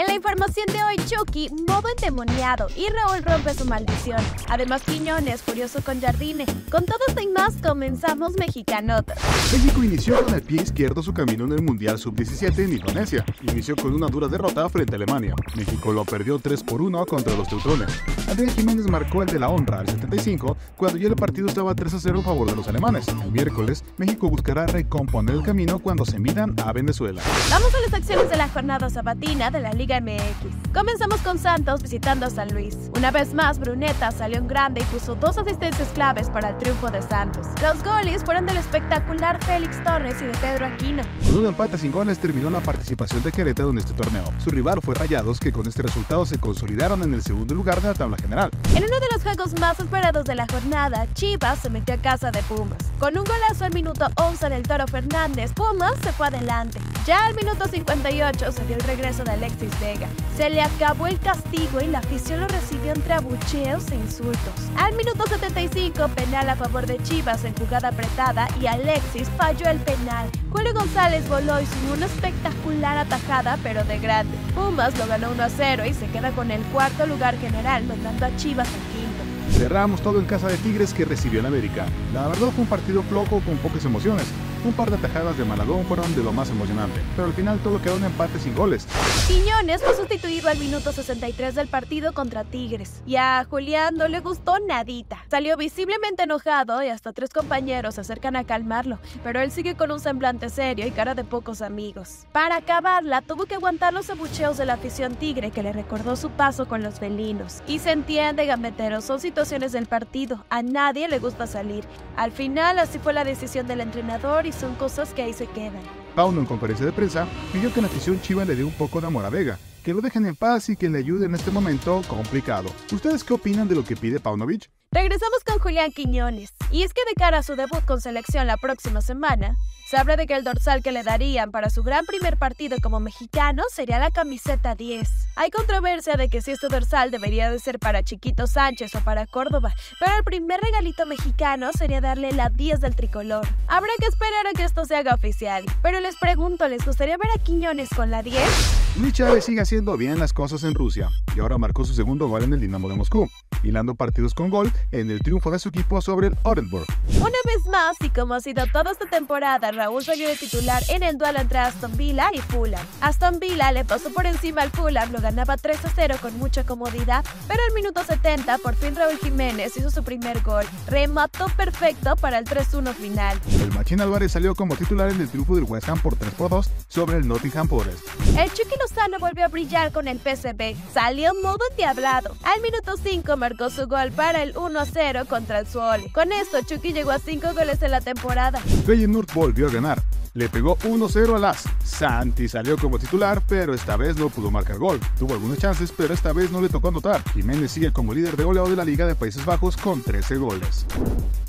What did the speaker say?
En la información de hoy, Chucky, modo endemoniado, y Raúl rompe su maldición. Además, Quiñones, furioso con Jardine. Con todo esto y más, comenzamos Mexicanotas. México inició con el pie izquierdo su camino en el Mundial Sub-17 en Indonesia. Inició con una dura derrota frente a Alemania. México lo perdió 3-1 contra los teutones. Adrián Jiménez marcó el de la honra al 75, cuando ya el partido estaba 3-0 a favor de los alemanes. El miércoles, México buscará recomponer el camino cuando se midan a Venezuela. Vamos a las acciones de la jornada sabatina de la Liga MX. Comenzamos con Santos visitando a San Luis. Una vez más, Bruneta salió en grande y puso 2 asistencias claves para el triunfo de Santos. Los goles fueron del espectacular Félix Torres y de Pedro Aquino. Con un empate sin goles terminó la participación de Querétaro en este torneo. Su rival fue Rayados, que con este resultado se consolidaron en el segundo lugar de la tabla general. En uno de los juegos más esperados de la jornada, Chivas se metió a casa de Pumas. Con un golazo al minuto 11 del Toro Fernández, Pumas se fue adelante. Ya al minuto 58 se dio el regreso de Alexis Vega. Se le acabó el castigo y la afición lo recibió entre abucheos e insultos. Al minuto 75, penal a favor de Chivas en jugada apretada y Alexis falló el penal. Julio González voló y sin una espectacular atajada, pero de grande. Pumas lo ganó 1-0 y se queda con el cuarto lugar general, mandando a Chivas al quinto. Cerramos todo en casa de Tigres, que recibió en América. La verdad fue un partido flojo con pocas emociones. Un par de atajadas de Malagón fueron de lo más emocionante, pero al final todo quedó en empate sin goles. Quiñones fue sustituido al minuto 63 del partido contra Tigres, y a Julián no le gustó nadita. Salió visiblemente enojado y hasta 3 compañeros se acercan a calmarlo, pero él sigue con un semblante serio y cara de pocos amigos. Para acabarla, tuvo que aguantar los abucheos de la afición tigre, que le recordó su paso con los felinos. Y se entiende, gambeteros, son situaciones del partido, a nadie le gusta salir. Al final, así fue la decisión del entrenador y son cosas que ahí se quedan. Pauno, en conferencia de prensa, pidió que la afición chiva le dé un poco de amor a Vega, que lo dejen en paz y que le ayude en este momento complicado. ¿Ustedes qué opinan de lo que pide Paunovic? Regresamos con Julián Quiñones. Y es que de cara a su debut con selección la próxima semana, se habla de que el dorsal que le darían para su gran primer partido como mexicano sería la camiseta 10. Hay controversia de que si este dorsal debería de ser para Chiquito Sánchez o para Córdoba, pero el primer regalito mexicano sería darle la 10 del tricolor. Habrá que esperar a que esto se haga oficial. Pero les pregunto, ¿les gustaría ver a Quiñones con la 10? Luis Chávez sigue haciendo bien las cosas en Rusia y ahora marcó su segundo gol en el Dinamo de Moscú, hilando partidos con gol en el triunfo de su equipo sobre el Orenburg. Una vez más, y como ha sido toda esta temporada, Raúl salió de titular en el duelo entre Aston Villa y Fulham. Aston Villa le pasó por encima al Fulham, lo ganaba 3-0 con mucha comodidad, pero al minuto 70 por fin Raúl Jiménez hizo su primer gol. Remató perfecto para el 3-1 final. El Machín Álvarez salió como titular en el triunfo del West Ham por 3-2 sobre el Nottingham Forest. El Chucky Lozano volvió a brillar con el PSV. Salió en modo endiablado. Al minuto 5 marcó su gol para el 1-0 contra el Zwolle. Con esto, Chucky llegó a 5 goles en la temporada. Feyenoord volvió a ganar. Le pegó 1-0 al AS. Santi salió como titular, pero esta vez no pudo marcar gol. Tuvo algunas chances, pero esta vez no le tocó anotar. Jiménez sigue como líder de goleo de la Liga de Países Bajos con 13 goles.